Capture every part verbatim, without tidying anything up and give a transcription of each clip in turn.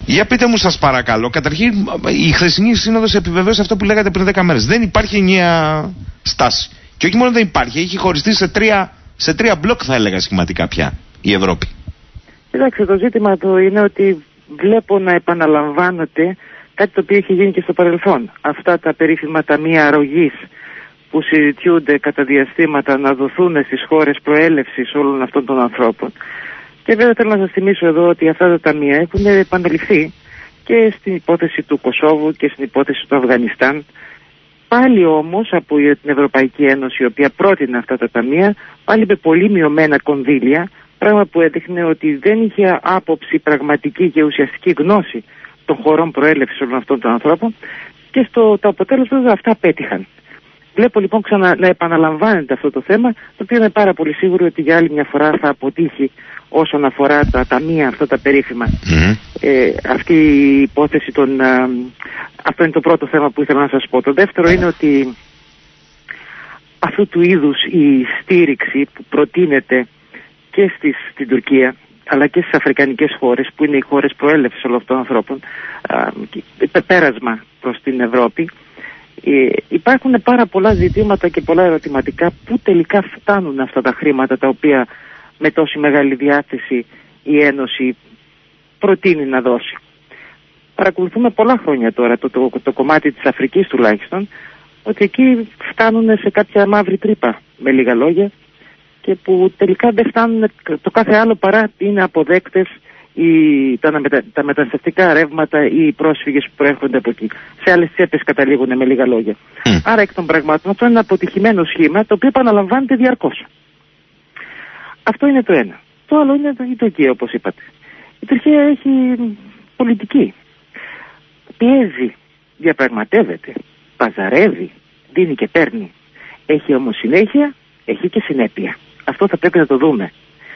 Για πείτε μου σας παρακαλώ, καταρχήν η χθεσινή σύνοδος επιβεβαίωσε αυτό που λέγατε πριν δέκα μέρες. Δεν υπάρχει ενιαία στάση. Και όχι μόνο δεν υπάρχει, έχει χωριστεί σε τρία, σε τρία μπλοκ, θα έλεγα σχηματικά πια η Ευρώπη. Κοιτάξτε, το ζήτημα εδώ είναι ότι βλέπω να επαναλαμβάνεται κάτι το οποίο έχει γίνει και στο παρελθόν. Αυτά τα περίφημα ταμεία αρρωγής που συζητιούνται κατά διαστήματα να δοθούν στις χώρες προέλευσης όλων αυτών των ανθρώπων. Και βέβαια θέλω να σας θυμίσω εδώ ότι αυτά τα ταμεία έχουν επαναληφθεί και στην υπόθεση του Κωσόβου και στην υπόθεση του Αφγανιστάν. Πάλι όμως από την Ευρωπαϊκή Ένωση, η οποία πρότεινε αυτά τα ταμεία, πάλι με πολύ μειωμένα κονδύλια, πράγμα που έδειχνε ότι δεν είχε άποψη πραγματική και ουσιαστική γνώση των χωρών προέλευσης όλων αυτών των ανθρώπων, και στο το αποτέλεσμα αυτά πέτυχαν. Βλέπω λοιπόν ξανά να επαναλαμβάνεται αυτό το θέμα, το οποίο είναι πάρα πολύ σίγουρο ότι για άλλη μια φορά θα αποτύχει όσον αφορά τα ταμεία αυτά τα περίφημα. Mm-hmm. Ε, αυτή η υπόθεση των... Α, αυτό είναι το πρώτο θέμα που ήθελα να σας πω. Το δεύτερο είναι ότι αυτού του είδους η στήριξη που προτείνεται και στις, στην Τουρκία αλλά και στις αφρικανικές χώρες, που είναι οι χώρες προέλευσης όλων αυτών των ανθρώπων, α, πέρασμα προς την Ευρώπη, Ε, υπάρχουν πάρα πολλά ζητήματα και πολλά ερωτηματικά. Πού τελικά φτάνουν αυτά τα χρήματα τα οποία με τόση μεγάλη διάθεση η Ένωση προτείνει να δώσει. Παρακολουθούμε πολλά χρόνια τώρα το, το, το κομμάτι της Αφρικής τουλάχιστον, ότι εκεί φτάνουν σε κάποια μαύρη τρύπα, με λίγα λόγια, και που τελικά δεν φτάνουν το κάθε άλλο παρά είναι αποδέκτες ή τα, μετα, τα μεταναστευτικά ρεύματα ή οι πρόσφυγες που προέρχονται από εκεί. Σε άλλες τσέπες καταλήγουν, με λίγα λόγια. Mm. Άρα εκ των πραγμάτων αυτό είναι ένα αποτυχημένο σχήμα, το οποίο επαναλαμβάνεται διαρκώς. Αυτό είναι το ένα. Το άλλο είναι η Τουρκία, όπως είπατε. Η Τουρκία έχει πολιτική. Πιέζει, διαπραγματεύεται, παζαρεύει, δίνει και παίρνει. Έχει όμως συνέχεια, έχει και συνέπεια. Αυτό θα πρέπει να το δούμε.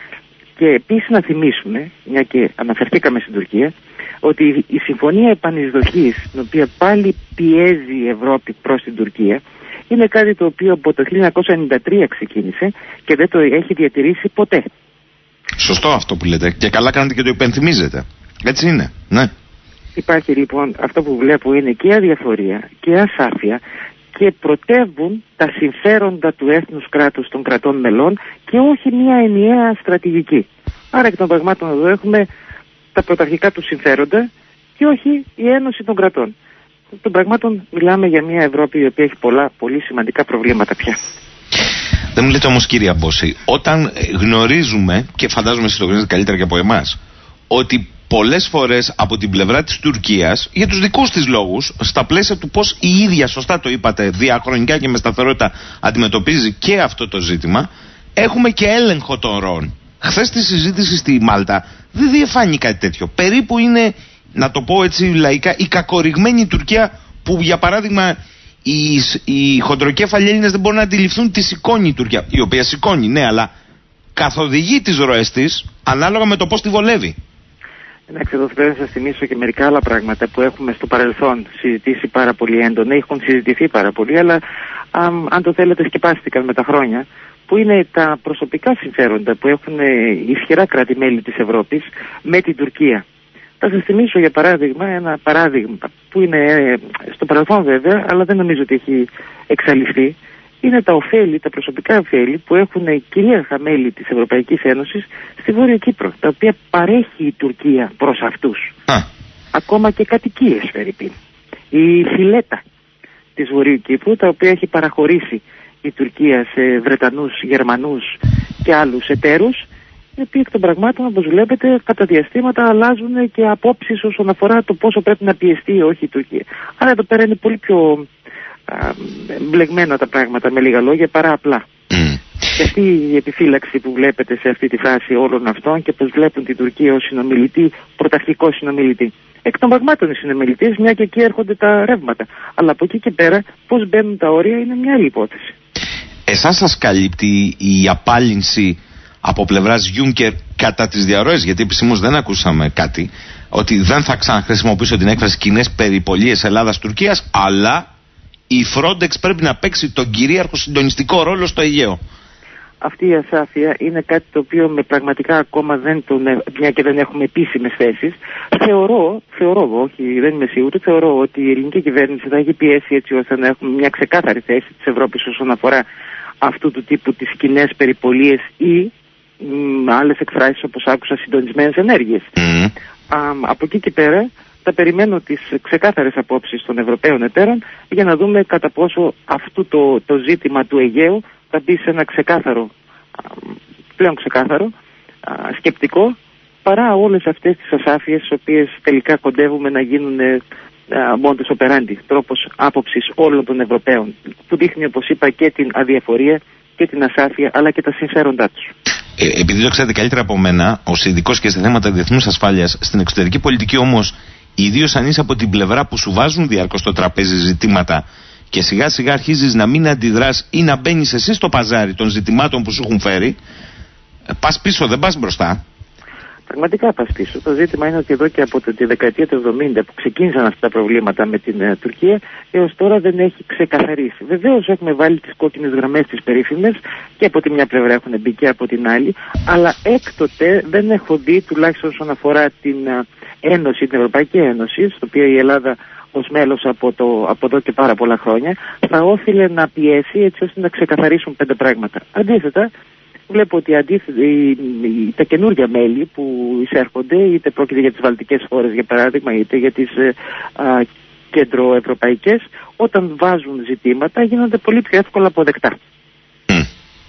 Και επίσης να θυμίσουμε, μια και αναφερθήκαμε στην Τουρκία, ότι η συμφωνία επανεισδοχής, την οποία πάλι πιέζει η Ευρώπη προς την Τουρκία, είναι κάτι το οποίο από το χίλια εννιακόσια ενενήντα τρία ξεκίνησε και δεν το έχει διατηρήσει ποτέ. Σωστό αυτό που λέτε, και καλά κάνετε και το υπενθυμίζετε. Έτσι είναι, ναι. Υπάρχει λοιπόν, αυτό που βλέπω είναι και αδιαφορία και ασάφεια, και πρωτεύουν τα συμφέροντα του έθνους κράτους των κρατών μελών και όχι μια ενιαία στρατηγική. Άρα εκ των πραγμάτων εδώ έχουμε τα πρωταρχικά του συμφέροντα και όχι η ένωση των κρατών. Εκ των πραγμάτων μιλάμε για μια Ευρώπη η οποία έχει πολλά πολύ σημαντικά προβλήματα πια. Δεν μου λέτε όμως, κύριε Αμπόση, όταν γνωρίζουμε, και φαντάζομαι εσείς το γνωρίζετε καλύτερα και από εμάς, ότι πολλές φορές από την πλευρά της Τουρκίας, για τους δικούς της λόγους, στα πλαίσια του πώς η ίδια, σωστά το είπατε, διαχρονικά και με σταθερότητα αντιμετωπίζει και αυτό το ζήτημα, έχουμε και έλεγχο των ροών. Χθες στη συζήτηση στη Μάλτα δεν διεφάνει κάτι τέτοιο. Περίπου είναι, να το πω έτσι λαϊκά, η κακοριγμένη Τουρκία που, για παράδειγμα, οι, οι χοντροκέφαλοι Έλληνες δεν μπορούν να αντιληφθούν τι σηκώνει η Τουρκία. Η οποία σηκώνει, ναι, αλλά καθοδηγεί τις ροές της ανάλογα με το πώς τη βολεύει. Εντάξει, εδώ πρέπει να σας θυμίσω και μερικά άλλα πράγματα που έχουμε στο παρελθόν συζητήσει πάρα πολύ έντονα, έχουν συζητηθεί πάρα πολύ, αλλά α, αν το θέλετε σκεπάστηκαν με τα χρόνια, που είναι τα προσωπικά συμφέροντα που έχουν ισχυρά κράτη-μέλη της Ευρώπης με την Τουρκία. Θα σας θυμίσω για παράδειγμα ένα παράδειγμα που είναι στο παρελθόν βέβαια, αλλά δεν νομίζω ότι έχει εξαλειφθεί. Είναι τα ωφέλη, τα προσωπικά ωφέλη που έχουν κυρίαρχα μέλη της Ευρωπαϊκής Ένωσης στη Βόρεια Κύπρο, τα οποία παρέχει η Τουρκία προς αυτούς. Α. Ακόμα και κατοικίες, φερειπίν. Η φιλέτα της Βορείου Κύπρου, τα οποία έχει παραχωρήσει η Τουρκία σε Βρετανούς, Γερμανούς και άλλους εταίρους, οι οποίοι εκ των πραγμάτων, όπως βλέπετε, κατά διαστήματα αλλάζουν και απόψεις όσον αφορά το πόσο πρέπει να πιεστεί ή όχι η Τουρκία. Άρα εδώ πέρα είναι πολύ πιο μπλεγμένα τα πράγματα, με λίγα λόγια, παρά απλά. Mm. Και αυτή η επιφύλαξη που βλέπετε σε αυτή τη φάση όλων αυτών και πως βλέπουν την Τουρκία ως συνομιλητή, πρωταρχικό συνομιλητή. Εκ των πραγμάτων οι συνομιλητές, μια και εκεί έρχονται τα ρεύματα. Αλλά από εκεί και πέρα πώς μπαίνουν τα όρια είναι μια άλλη υπόθεση. Εσάς σας καλύπτει η απάλυνση από πλευράς Juncker κατά τις διαρροές, γιατί επισήμως δεν ακούσαμε κάτι, ότι δεν θα ξαναχρησιμοποιήσω την έκφραση κοινές περιπολίες Ελλάδας-Τουρκίας, αλλά η Frontex πρέπει να παίξει τον κυρίαρχο συντονιστικό ρόλο στο Αιγαίο. αυτή η ασάφεια είναι κάτι το οποίο με πραγματικά ακόμα δεν τον, μια και δεν έχουμε επίσημες θέσεις, θεωρώ, θεωρώ, όχι δεν είμαι σίγουρη, θεωρώ ότι η ελληνική κυβέρνηση θα έχει πιέσει έτσι ώστε να έχουμε μια ξεκάθαρη θέση της Ευρώπης όσον αφορά αυτού του τύπου τις κοινές περιπολίες ή μ, άλλες εκφράσεις όπως άκουσα συντονισμένες ενέργειες. Mm. Α, από εκεί και πέρα θα περιμένω τις ξεκάθαρες απόψεις των Ευρωπαίων εταίρων για να δούμε κατά πόσο αυτό το, το ζήτημα του Αιγαίου θα μπει σε ένα ξεκάθαρο, πλέον ξεκάθαρο, σκεπτικό, παρά όλες αυτές τις ασάφειες τις οποίες τελικά κοντεύουμε να γίνουν modus operandi, τρόπος άποψης όλων των Ευρωπαίων, που δείχνει, όπως είπα, και την αδιαφορία και την ασάφεια αλλά και τα συμφέροντά τους. Ε, επειδή το ξέρετε καλύτερα από μένα, ως ειδικός και σε θέματα διεθνούς ασφάλειας, στην εξωτερική πολιτική όμως, ιδίως αν είσαι από την πλευρά που σου βάζουν διαρκώς στο τραπέζι ζητήματα και σιγά σιγά αρχίζεις να μην αντιδράς ή να μπαίνεις εσύ στο παζάρι των ζητημάτων που σου έχουν φέρει, πας πίσω, δεν πας μπροστά. Πραγματικά πας πίσω. Το ζήτημα είναι ότι εδώ και από τη δεκαετία του εβδομήντα που ξεκίνησαν αυτά τα προβλήματα με την uh, Τουρκία, έως τώρα δεν έχει ξεκαθαρίσει. Βεβαίως έχουμε βάλει τις κόκκινες γραμμές τις περίφημες και από τη μια πλευρά έχουν μπει και από την άλλη, αλλά έκτοτε δεν έχω δει, τουλάχιστον όσον αφορά την uh, Ένωση, την Ευρωπαϊκή Ένωση, στο οποίο η Ελλάδα ως μέλος από, το, από εδώ και πάρα πολλά χρόνια, θα όφιλε να πιέσει έτσι ώστε να ξεκαθαρίσουν πέντε πράγματα. Αντίθετα, βλέπω ότι αντίθετα, τα καινούργια μέλη που εισέρχονται, είτε πρόκειται για τις βαλτικές χώρες για παράδειγμα, είτε για τις α, κεντροευρωπαϊκές, όταν βάζουν ζητήματα γίνονται πολύ πιο εύκολα αποδεκτά. Mm.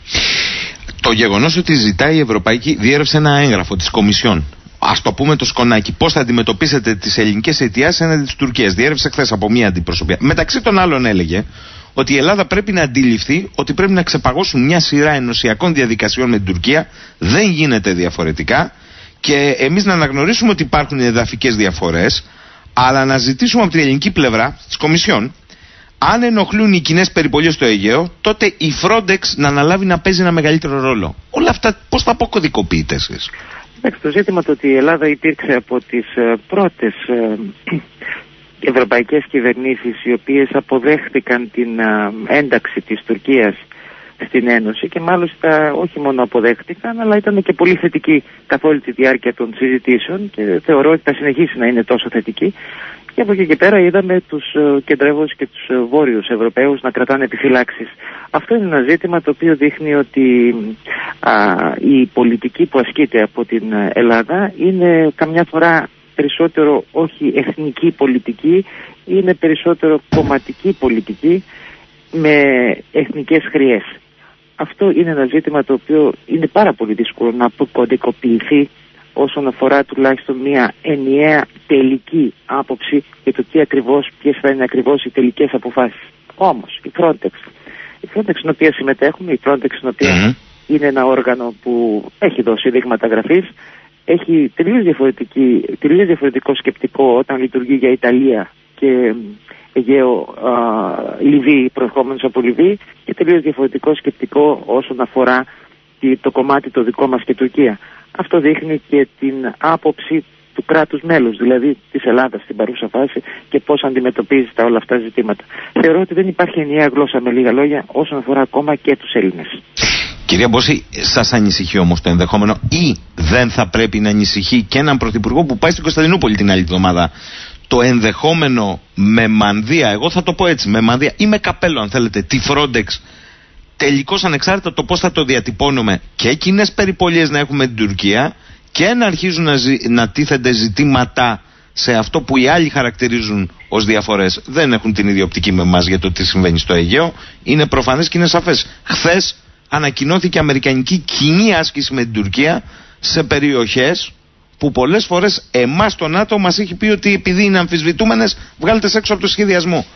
Το γεγονός ότι ζητάει η Ευρωπαϊκή, διέρευσε ένα έγγραφο της Κομισιόν. Ας το πούμε το σκονάκι. Πώς θα αντιμετωπίσετε τις ελληνικές αιτιάσεις έναντι της Τουρκίας. Διέρευσε χθες από μία αντιπροσωπεία. Μεταξύ των άλλων έλεγε ότι η Ελλάδα πρέπει να αντιληφθεί ότι πρέπει να ξεπαγώσουν μια σειρά ενωσιακών διαδικασιών με την Τουρκία. Δεν γίνεται διαφορετικά. Και εμείς να αναγνωρίσουμε ότι υπάρχουν εδαφικές διαφορές, αλλά να ζητήσουμε από την ελληνική πλευρά της Κομισιόν, αν ενοχλούν οι κοινές περιπολίες στο Αιγαίο, τότε η Frontex να αναλάβει να παίζει ένα μεγαλύτερο ρόλο. Όλα αυτά πώς θα αποκωδικοποιείτε εσείς? Το ζήτημα το ότι η Ελλάδα υπήρξε από τις uh, πρώτες uh, ευρωπαϊκές κυβερνήσεις οι οποίες αποδέχτηκαν την uh, ένταξη της Τουρκίας στην Ένωση και μάλιστα όχι μόνο αποδέχτηκαν αλλά ήταν και πολύ θετική καθ' όλη τη διάρκεια των συζητήσεων και θεωρώ ότι θα συνεχίσει να είναι τόσο θετική. Και από εκεί και πέρα είδαμε τους uh, κεντρεύους και τους uh, βόρειους Ευρωπαίους να κρατάνε επιφυλάξεις. Αυτό είναι ένα ζήτημα το οποίο δείχνει ότι uh, η πολιτική που ασκείται από την Ελλάδα είναι καμιά φορά περισσότερο όχι εθνική πολιτική, είναι περισσότερο κομματική πολιτική με εθνικές χρειές. Αυτό είναι ένα ζήτημα το οποίο είναι πάρα πολύ δύσκολο να αποκωδικοποιηθεί όσον αφορά τουλάχιστον μια ενιαία τελική άποψη για το τι ακριβώς, ποιες θα είναι ακριβώς οι τελικές αποφάσεις. Όμως η Frontex, η Frontex στην οποία συμμετέχουμε, η Frontex στην οποία mm-hmm. είναι ένα όργανο που έχει δώσει δείγματα γραφής, έχει τελείως, τελείως διαφορετικό σκεπτικό όταν λειτουργεί για Ιταλία και Αιγαίο Λιβύη, προερχόμενος από Λιβύη, και τελείως διαφορετικό σκεπτικό όσον αφορά το κομμάτι το δικό μας και Τουρκία. Αυτό δείχνει και την άποψη του κράτους μέλους, δηλαδή της Ελλάδας στην παρούσα φάση και πώς αντιμετωπίζει τα όλα αυτά ζητήματα. Θεωρώ ότι δεν υπάρχει ενιαία γλώσσα, με λίγα λόγια, όσον αφορά ακόμα και τους Έλληνες. Κυρία Μπόση, σας ανησυχεί όμως το ενδεχόμενο ή δεν θα πρέπει να ανησυχεί και έναν πρωθυπουργό που πάει στην Κωνσταντινούπολη την άλλη εβδομάδα, το ενδεχόμενο με μανδύα, εγώ θα το πω έτσι, με μανδύα ή με καπέλο αν θέλετε, τη Frontex, τελικώς ανεξάρτητα το πώς θα το διατυπώνουμε, και κοινές περιπολίες να έχουμε την Τουρκία και να αρχίζουν να, ζη, να τίθενται ζητήματα σε αυτό που οι άλλοι χαρακτηρίζουν ως διαφορές. Δεν έχουν την ίδια οπτική με εμάς για το τι συμβαίνει στο Αιγαίο. Είναι προφανές και είναι σαφές. Χθες ανακοινώθηκε αμερικανική κοινή άσκηση με την Τουρκία σε περιοχές που πολλές φορές εμάς το ΝΑΤΟ μας έχει πει ότι επειδή είναι αμφισβητούμενες, βγάλτε έξω από το σχεδιασμό.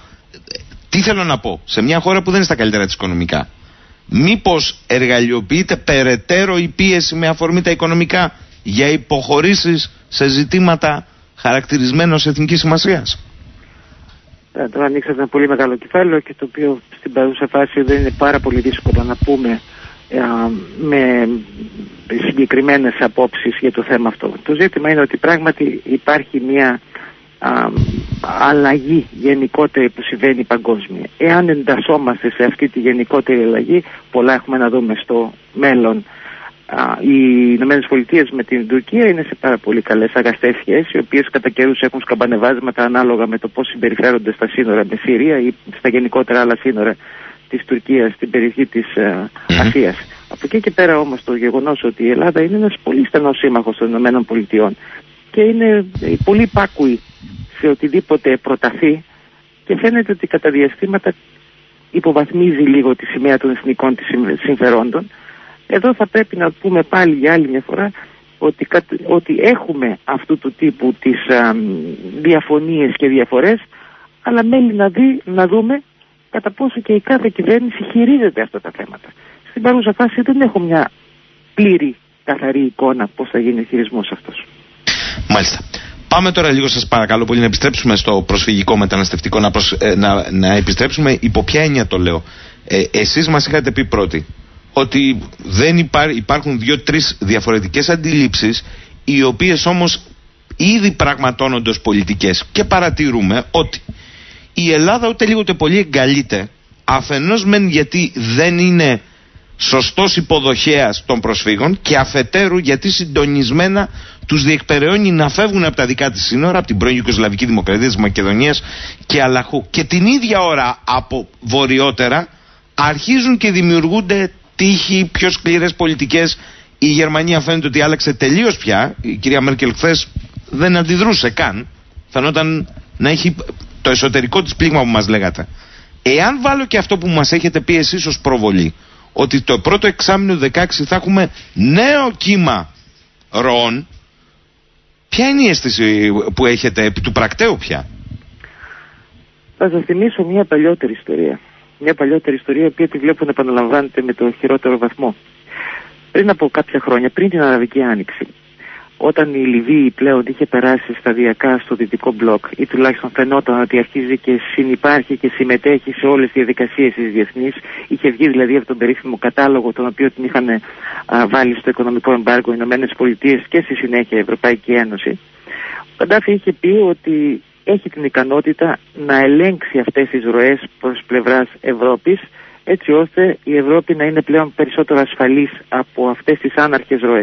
Τι θέλω να πω, σε μια χώρα που δεν είναι στα καλύτερα της οικονομικά, μήπως εργαλειοποιείται περαιτέρω η πίεση με αφορμή τα οικονομικά για υποχωρήσεις σε ζητήματα χαρακτηρισμένως εθνικής σημασίας? Ε, τώρα ανοίξατε ένα πολύ μεγάλο κεφάλαιο και το οποίο στην παρούσα φάση δεν είναι πάρα πολύ δύσκολο να πούμε ε, με συγκεκριμένες απόψεις για το θέμα αυτό. Το ζήτημα είναι ότι πράγματι υπάρχει μια α, αλλαγή γενικότερη που συμβαίνει παγκόσμια. Εάν εντασσόμαστε σε αυτή τη γενικότερη αλλαγή, πολλά έχουμε να δούμε στο μέλλον. Α, οι Ηνωμένες Πολιτείες με την Τουρκία είναι σε πάρα πολύ καλές αγαστές σχέσεις, οι οποίες κατά καιρούς έχουν σκαμπανεβάσματα ανάλογα με το πώς συμπεριφέρονται στα σύνορα με Συρία ή στα γενικότερα άλλα σύνορα της Τουρκίας στην περιοχή της α, Ασίας. Από εκεί και πέρα όμως το γεγονός ότι η Ελλάδα είναι ένας πολύ στενός σύμμαχος των Ηνωμένων Πολιτειών και είναι πολύ υπάκουη σε οτιδήποτε προταθεί και φαίνεται ότι κατά διαστήματα υποβαθμίζει λίγο τη σημαία των εθνικών της συμφερόντων. Εδώ θα πρέπει να πούμε πάλι για άλλη μια φορά ότι, ότι έχουμε αυτού του τύπου τις α, διαφωνίες και διαφορές, αλλά μένει να, δει, να δούμε κατά πόσο και η κάθε κυβέρνηση χειρίζεται αυτά τα θέματα. Στην παρούσα φάση δεν έχω μια πλήρη καθαρή εικόνα πώς θα γίνει ο χειρισμός αυτός. Μάλιστα. Πάμε τώρα λίγο, σας παρακαλώ πολύ, να επιστρέψουμε στο προσφυγικό μεταναστευτικό, να, προσ... να, να επιστρέψουμε υπό ποια έννοια το λέω. Ε, εσείς μας είχατε πει πρώτοι ότι δεν υπά... υπάρχουν δύο-τρεις διαφορετικές αντιλήψεις, οι οποίες όμως ήδη πραγματώνονται ως πολιτικές, και παρατηρούμε ότι η Ελλάδα ούτε λίγο ούτε πολύ εγκαλείται, αφενός μεν γιατί δεν είναι σωστός υποδοχέας των προσφύγων και αφετέρου γιατί συντονισμένα τους διεκπεραιώνει να φεύγουν από τα δικά της σύνορα, από την πρώην Ιουγκοσλαβική Δημοκρατία της Μακεδονίας και αλλαχού. Και την ίδια ώρα από βορειότερα αρχίζουν και δημιουργούνται τύχοι πιο σκληρές πολιτικές. Η Γερμανία φαίνεται ότι άλλαξε τελείως πια. Η κυρία Μέρκελ χθες δεν αντιδρούσε καν. Φαινόταν να έχει το εσωτερικό της πλήγμα που μας λέγατε. Εάν βάλω και αυτό που μας έχετε πει εσείς ως προβολή, ότι το πρώτο εξάμηνο δεκαέξι θα έχουμε νέο κύμα ροών, ποια είναι η αίσθηση που έχετε επί του πρακτέου πια? Θα σας θυμίσω μια παλιότερη ιστορία. Μια παλιότερη ιστορία, η οποία τη βλέπω να επαναλαμβάνεται με το χειρότερο βαθμό. Πριν από κάποια χρόνια, πριν την Αραβική Άνοιξη, όταν η Λιβύη πλέον είχε περάσει σταδιακά στο δυτικό μπλοκ, ή τουλάχιστον φαινόταν ότι αρχίζει και συνυπάρχει και συμμετέχει σε όλες τις διαδικασίες της διεθνής, είχε βγει δηλαδή από τον περίφημο κατάλογο τον οποίο την είχαν α, βάλει στο οικονομικό εμπάργκο οι Ηνωμένες Πολιτείες και στη συνέχεια η Ευρωπαϊκή Ένωση, ο Καντάφη είχε πει ότι έχει την ικανότητα να ελέγξει αυτές τις ροές προς πλευράς Ευρώπης, έτσι ώστε η Ευρώπη να είναι πλέον περισσότερο ασφαλής από αυτές τις άναρχες ροές.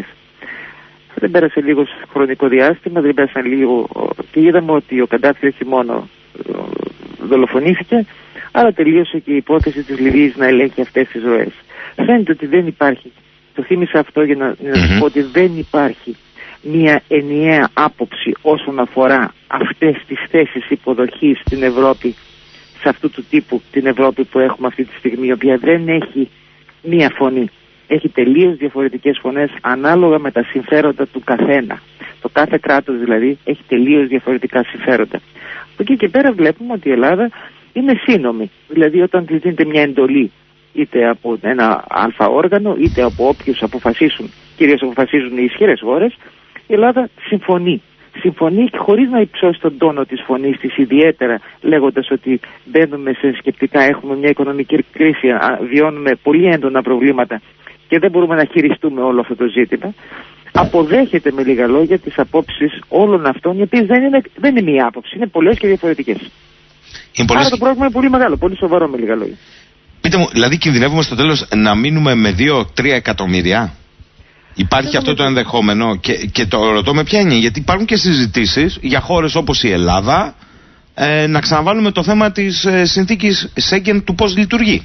Δεν πέρασε λίγο χρονικό διάστημα, δεν πέρασαν λίγο και είδαμε ότι ο Καντάφη όχι μόνο δολοφονήθηκε, αλλά τελείωσε και η υπόθεση της Λιβύης να ελέγχει αυτές τις ροές. Φαίνεται ότι δεν υπάρχει, το θύμισα αυτό για να, να σας πω ότι δεν υπάρχει μια ενιαία άποψη όσον αφορά αυτές τις θέσεις υποδοχής στην Ευρώπη, σε αυτού του τύπου την Ευρώπη που έχουμε αυτή τη στιγμή, η οποία δεν έχει μία φωνή. Έχει τελείως διαφορετικές φωνές ανάλογα με τα συμφέροντα του καθένα. Το κάθε κράτος δηλαδή έχει τελείως διαφορετικά συμφέροντα. Από εκεί και πέρα βλέπουμε ότι η Ελλάδα είναι σύνομη. Δηλαδή όταν της δίνεται μια εντολή είτε από ένα αλφα όργανο είτε από όποιους αποφασίσουν, κυρίως αποφασίζουν οι ισχυρές χώρες, η Ελλάδα συμφωνεί. Συμφωνεί χωρίς να υψώσει τον τόνο της φωνής της, ιδιαίτερα λέγοντας ότι μπαίνουμε σε σκεπτικά, έχουμε μια οικονομική κρίση, βιώνουμε πολύ έντονα προβλήματα και δεν μπορούμε να χειριστούμε όλο αυτό το ζήτημα. Αποδέχεται με λίγα λόγια τις απόψεις όλων αυτών, οι οποίες δεν είναι, δεν είναι μία άποψη, είναι πολλές και διαφορετικές. Άρα πολλές... το πρόβλημα είναι πολύ μεγάλο, πολύ σοβαρό με λίγα λόγια. Πείτε μου, δηλαδή κινδυνεύουμε στο τέλος να μείνουμε με δύο τρία εκατομμύρια? Υπάρχει δεν αυτό το ενδεχόμενο και, και το ρωτώ με ποια έννοια, γιατί υπάρχουν και συζητήσεις για χώρες όπως η Ελλάδα ε, να ξαναβάλουμε το θέμα της ε, συνθήκης Σέγγεν, του πώς λειτουργεί.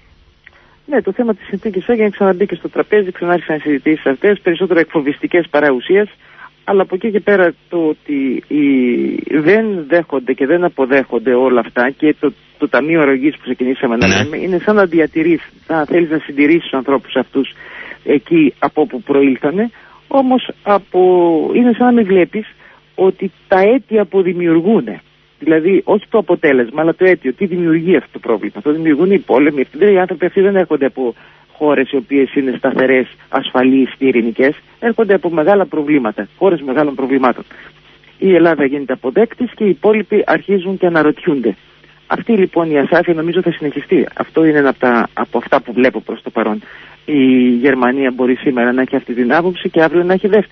Ναι, το θέμα της συνθήκης Σέγγεν ξαναμπήκε στο τραπέζι, ξανάρχισαν συζητήσεις αυτές, περισσότερο εκφοβιστικές παρά ουσίας, αλλά από εκεί και πέρα το ότι οι... δεν δέχονται και δεν αποδέχονται όλα αυτά και το, το Ταμείο Αρρωγής που ξεκινήσαμε να λέμε, είναι σαν να διατηρείς, σαν να θέλεις να συντηρήσεις τους ανθρώπους αυτούς εκεί από όπου προήλθανε, όμως από... είναι σαν να μην βλέπεις ότι τα αίτια αποδημιουργούν. Δηλαδή, όχι το αποτέλεσμα, αλλά το αίτιο. Τι δημιουργεί αυτό το πρόβλημα? Το δημιουργούν οι πόλεμοι. Αυτοί, οι άνθρωποι αυτοί δεν έρχονται από χώρες οι οποίες είναι σταθερές, ασφαλείς και ειρηνικές. Έρχονται από μεγάλα προβλήματα, χώρες μεγάλων προβλημάτων. Η Ελλάδα γίνεται αποδέκτης και οι υπόλοιποι αρχίζουν και αναρωτιούνται. Αυτή λοιπόν η ασάφεια νομίζω θα συνεχιστεί. Αυτό είναι ένα από, τα, από αυτά που βλέπω προς το παρόν. Η Γερμανία μπορεί σήμερα να έχει αυτή την άποψη και αύριο να έχει δεύτερη.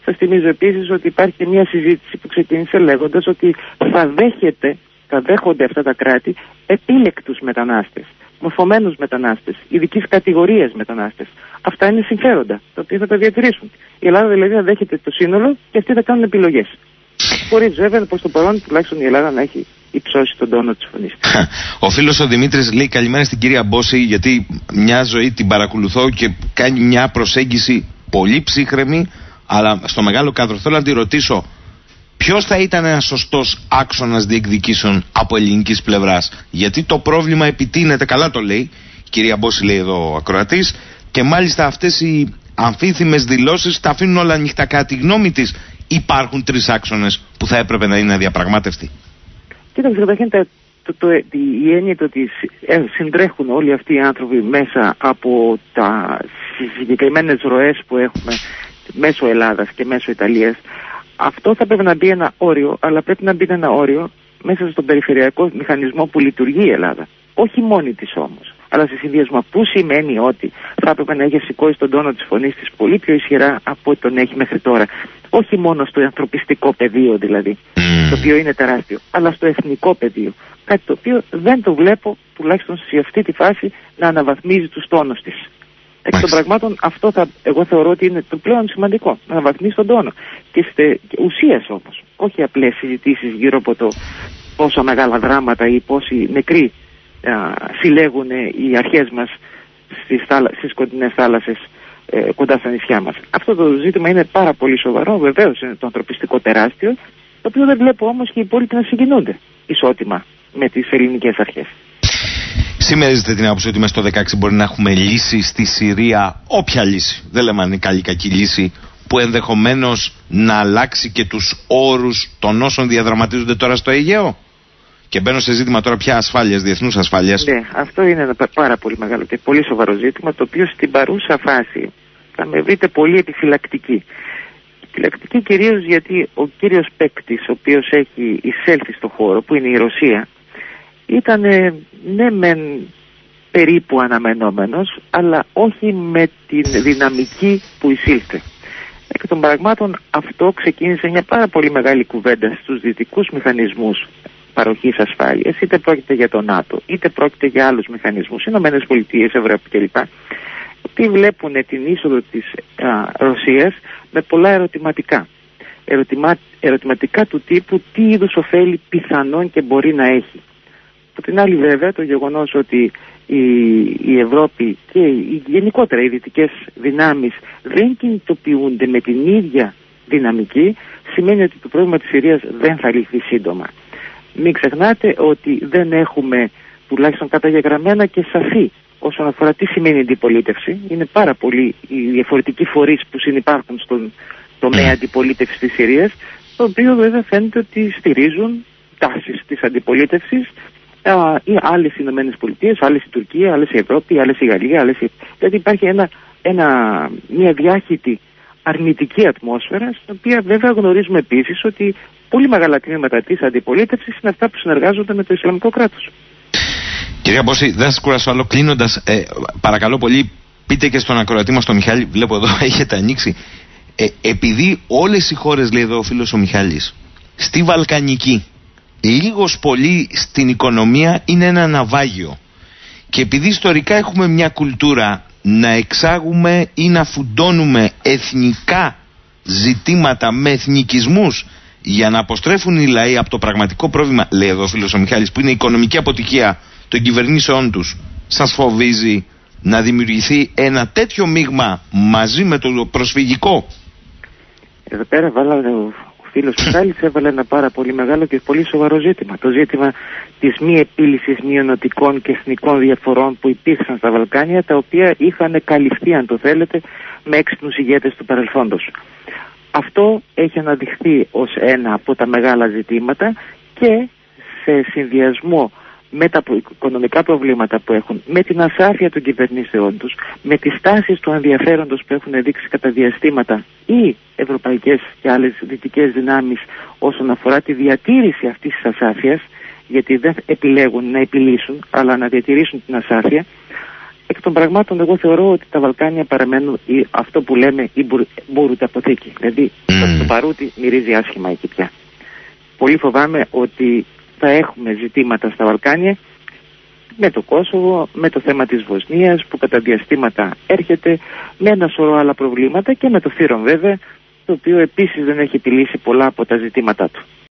Σας θυμίζω επίσης ότι υπάρχει και μια συζήτηση που ξεκίνησε λέγοντας ότι θα, δέχεται, θα δέχονται αυτά τα κράτη επίλεκτους μετανάστες, μορφωμένους μετανάστες, ειδικής κατηγορίας μετανάστες. Αυτά είναι συμφέροντα, τα οποία θα τα διατηρήσουν. Η Ελλάδα δηλαδή θα δέχεται το σύνολο και αυτοί θα κάνουν επιλογές. Χωρίς βέβαια προς το παρόν τουλάχιστον η Ελλάδα να έχει υψώσει τον τόνο της φωνής. Ο φίλος ο Δημήτρης λέει καλημέρα στην κυρία Μπόση, γιατί μια ζωή την παρακολουθώ και κάνει μια προσέγγιση πολύ ψύχρεμη, αλλά στο μεγάλο κάδρο. Θέλω να τη ρωτήσω, ποιος θα ήταν ένας σωστός άξονας διεκδικήσεων από ελληνικής πλευράς? Γιατί το πρόβλημα επιτείνεται, καλά το λέει, η κυρία Μπόση λέει εδώ ο ακροατής, και μάλιστα αυτές οι αμφίθυμες δηλώσεις τα αφήνουν όλα ανοιχτά. Κατά τη γνώμη της, υπάρχουν τρεις άξονες που θα έπρεπε να είναι αδιαπραγμάτευτοι? Κοίταξε, καταρχήν το, το, το, η έννοια το ότι συντρέχουν όλοι αυτοί οι άνθρωποι μέσα από τα συγκεκριμένες ροές που έχουμε μέσω Ελλάδας και μέσω Ιταλίας, αυτό θα πρέπει να μπει ένα όριο, αλλά πρέπει να μπει ένα όριο μέσα στον περιφερειακό μηχανισμό που λειτουργεί η Ελλάδα. Όχι μόνη της όμως, αλλά σε συνδυασμό. Που σημαίνει ότι θα έπρεπε να έχει σηκώσει τον τόνο της φωνής της πολύ πιο ισχυρά από ό,τι τον έχει μέχρι τώρα. Όχι μόνο στο ανθρωπιστικό πεδίο δηλαδή, mm. το οποίο είναι τεράστιο, αλλά στο εθνικό πεδίο. Κάτι το οποίο δεν το βλέπω, τουλάχιστον σε αυτή τη φάση, να αναβαθμίζει τους τόνους της. Εκ των πραγμάτων, αυτό θα, εγώ θεωρώ ότι είναι το πλέον σημαντικό, να αναβαθμίσει τον τόνο. Και σε ουσίας όμως, όχι απλές συζητήσεις γύρω από το πόσα μεγάλα δράματα ή πόσοι νεκροί α, συλλέγουν οι αρχές μας στις, θάλα, στις κοντινές θάλασσες ε, κοντά στα νησιά μας. Αυτό το ζήτημα είναι πάρα πολύ σοβαρό, βεβαίως είναι το ανθρωπιστικό τεράστιο, το οποίο δεν βλέπω όμως και οι υπόλοιποι να συγκινούνται ισότιμα με τις ελληνικές αρχές. Συμμερίζετε την άποψη ότι μέσα στο δεκαέξι μπορεί να έχουμε λύση στη Συρία, όποια λύση, δεν λέμε αν είναι καλή ή κακή λύση, που ενδεχομένως να αλλάξει και τους όρους των όσων διαδραματίζονται τώρα στο Αιγαίο? Και μπαίνω σε ζήτημα τώρα πια ασφάλειας, διεθνούς ασφάλειας. Ναι, αυτό είναι ένα πάρα πολύ μεγάλο και πολύ σοβαρό ζήτημα, το οποίο στην παρούσα φάση θα με βρείτε πολύ επιφυλακτική. Επιφυλακτική κυρίως γιατί ο κύριος παίκτης, ο οποίος έχει εισέλθει στο χώρο, που είναι η Ρωσία, ήταν ναι μεν περίπου αναμενόμενος, αλλά όχι με την δυναμική που εισήλθε. Εκ των πραγμάτων αυτό ξεκίνησε μια πάρα πολύ μεγάλη κουβέντα στους δυτικούς μηχανισμούς παροχής ασφάλειας, είτε πρόκειται για το ΝΑΤΟ, είτε πρόκειται για άλλους μηχανισμούς, Ηνωμένες Πολιτείες, Ευρώπη κλπ. Ότι βλέπουν την είσοδο της α, Ρωσίας με πολλά ερωτηματικά. Ερωτημα, ερωτηματικά του τύπου τι είδους ωφέλη πιθανόν και μπορεί να έχει. Από την άλλη βέβαια το γεγονός ότι η, η Ευρώπη και οι, γενικότερα οι δυτικές δυνάμεις δεν κινητοποιούνται με την ίδια δυναμική, σημαίνει ότι το πρόβλημα της Συρίας δεν θα λυθεί σύντομα. Μην ξεχνάτε ότι δεν έχουμε τουλάχιστον καταγεγραμμένα και σαφή όσον αφορά τι σημαίνει αντιπολίτευση. Είναι πάρα πολλοί οι διαφορετικοί φορείς που συνυπάρχουν στον τομέα αντιπολίτευσης της Συρίας, το οποίο βέβαια φαίνεται ότι στηρίζουν τάσεις της αντιπολίτευσης ή άλλες Ηνωμένες Πολιτείες, άλλες η Τουρκία, άλλες η Ευρώπη, άλλες η Γαλλία, άλλες η... Δηλαδή υπάρχει ένα, ένα, μια διάχυτη αρνητική ατμόσφαιρα, στην οποία βέβαια γνωρίζουμε επίσης ότι πολύ μεγάλα τμήματα της αντιπολίτευσης είναι αυτά που συνεργάζονται με το Ισλαμικό κράτος. Κυρία Μπόση, δεν σας κουράσω άλλο. Κλείνοντας, ε, παρακαλώ πολύ, πείτε και στον ακροατή μας τον Μιχάλη, βλέπω εδώ έχετε ανοίξει. Ε, επειδή όλες οι χώρες, λέει εδώ ο φίλος ο Μιχάλης, στη Βαλκανική, λίγος πολύ στην οικονομία είναι ένα ναυάγιο. Και επειδή ιστορικά έχουμε μια κουλτούρα να εξάγουμε ή να φουντώνουμε εθνικά ζητήματα με εθνικισμούς για να αποστρέφουν οι λαοί από το πραγματικό πρόβλημα, λέει εδώ ο φίλος ο Μιχάλης, που είναι η οικονομική αποτυχία των κυβερνήσεων τους, σας φοβίζει να δημιουργηθεί ένα τέτοιο μείγμα μαζί με το προσφυγικό? Εδώ πέρα βάλανε ο φίλος Μιχάλης έβαλε ένα πάρα πολύ μεγάλο και πολύ σοβαρό ζήτημα. Το ζήτημα της μη επίλυσης μειονοτικών και εθνικών διαφορών που υπήρξαν στα Βαλκάνια, τα οποία είχαν καλυφθεί, αν το θέλετε, με έξυπνους ηγέτες του παρελθόντος. Αυτό έχει αναδειχθεί ως ένα από τα μεγάλα ζητήματα και σε συνδυασμό με τα οικονομικά προβλήματα που έχουν, με την ασάφεια των κυβερνήσεών τους, με τις τάσεις του ενδιαφέροντος που έχουν δείξει κατά διαστήματα οι ευρωπαϊκές και άλλες δυτικές δυνάμεις όσον αφορά τη διατήρηση αυτής της ασάφειας, γιατί δεν επιλέγουν να επιλύσουν, αλλά να διατηρήσουν την ασάφεια. εκ των πραγμάτων εγώ θεωρώ ότι τα Βαλκάνια παραμένουν η, αυτό που λέμε η μπουρούτα αποθήκη. Δηλαδή mm. το παρούτι μυρίζει άσχημα εκεί πια. Πολύ φοβάμαι ότι θα έχουμε ζητήματα στα Βαλκάνια με το Κόσοβο, με το θέμα της Βοσνίας που κατά διαστήματα έρχεται, με ένα σωρό άλλα προβλήματα και με το Φύρον βέβαια, το οποίο επίσης δεν έχει επιλύσει πολλά από τα ζητήματά του.